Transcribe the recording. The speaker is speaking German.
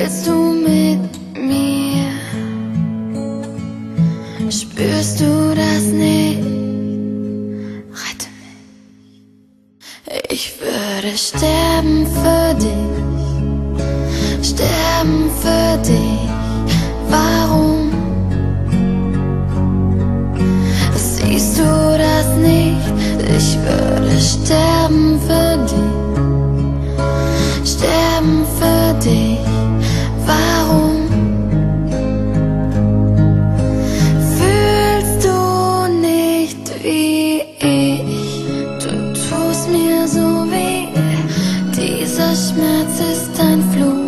Willst du mit mir? Spürst du das nicht? Rette mich. Ich würde sterben für dich, sterben für dich. Warum? Siehst du das nicht? Ich würde sterben für dich, sterben für dich. Warum? Fühlst du nicht wie ich? Du tust mir so weh. Dieser Schmerz ist ein Fluch.